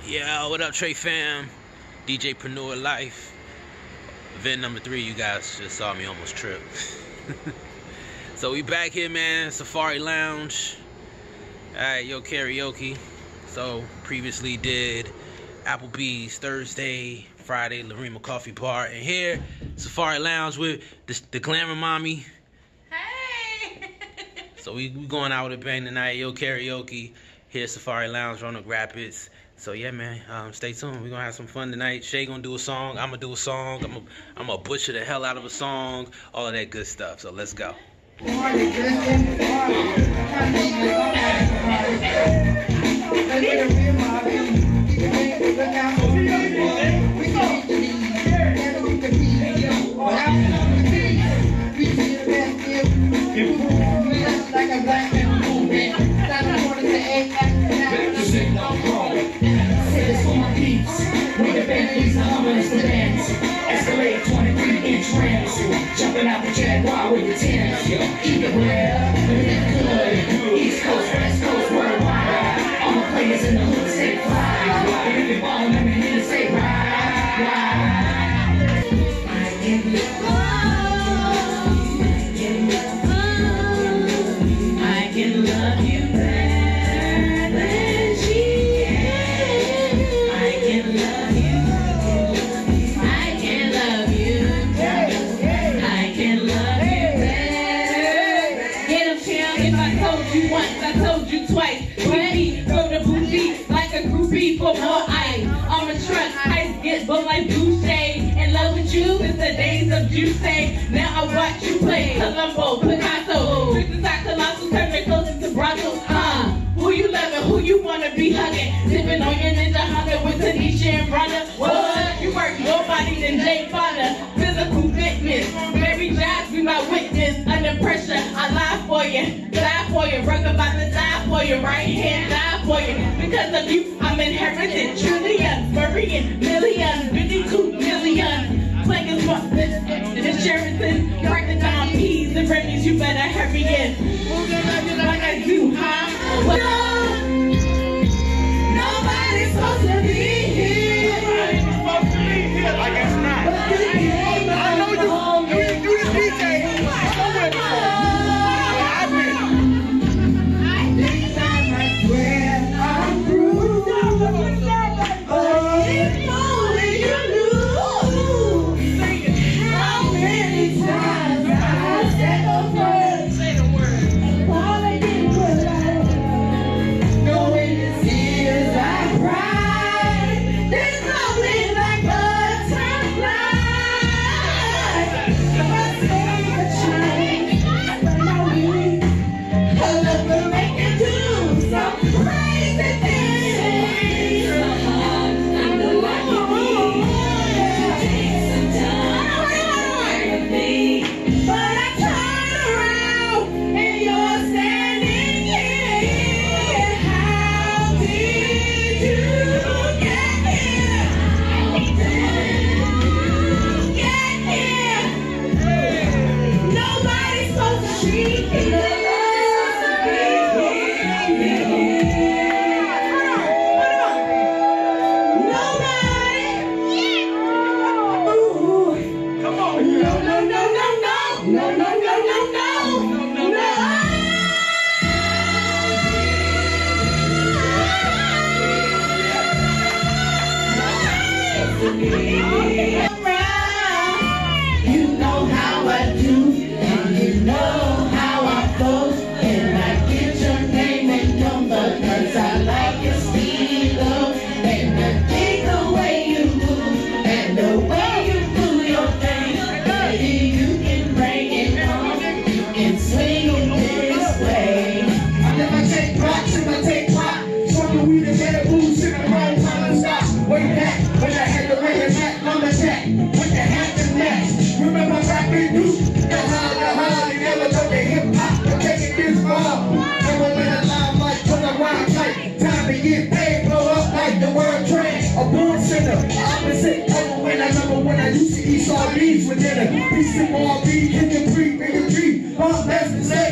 Yeah, what up, Tr3 Fam? DJPreneur life. Event number 3, you guys just saw me almost trip. So we back here, man. Safari Lounge. Alright, yo, karaoke. So previously did Applebee's Thursday, Friday, Larima Coffee Bar, and here Safari Lounge with the Glamour Mommy. Hey! So we going out with a bang tonight. Yo, karaoke. Here Safari Lounge, Roanoke Rapids. So yeah, man, stay tuned. We're gonna have some fun tonight. Shay gonna do a song. I'm gonna do a song. I'm gonna butcher the hell out of a song. All of that good stuff. So let's go. Escalade 23-inch rims, jumping out the Jaguar with the Timbs. Keep it real, good. East Coast, West Coast, worldwide. All the players in the hood say fly. If you want, let me hear you say ride. I can love you better than she is. I can love you. I told you twice. Booty, go to booty like a groupie for more ice. On the trust, ice get both like blue shade. In love with you since the days of Juice. Now I watch you play. Colombo, Picasso, Tr3 Colossal, turn me closer to Brussels. Who you loving? Who you wanna be hugging? Sipping on your Ninja Hunter with Tanisha and Runner. What? You work more body than Jay Fonda. Physical fitness, Mary Jobs be my witness. Under pressure, I lie for you, die for you. Work about to die for you, right hand die for you. Because of you, I'm inherited trillions, Marian, millions, 52 million. Playing smart, the Sheraton, crack the down peas and Remy's. You better hurry in. Like I do, huh? Nobody's supposed to be here. Nobody's supposed to be here. I guess not. I know you the DJ. You know how I do, and you know how I go, and I get your name and number, 'cause I like your stilo, and I dig the way you move, and the way you do your thing. Baby, you can bring it on, you can swing it this way. I never take rocks, if I take rock, smoking weed and better booze in the wrong time to stop. Way back, when I had the ring attack, number check, with the hat and match. Remember back in you, the high, you never took the hip hop, you're taking this far. Never let a line like turn around tight. Time to get paid, blow up like the world trend. A born sinner, opposite over when I remember when I used to eat sardines with dinner. Piece of all beef, in the tree, bring a tree, bump, that's the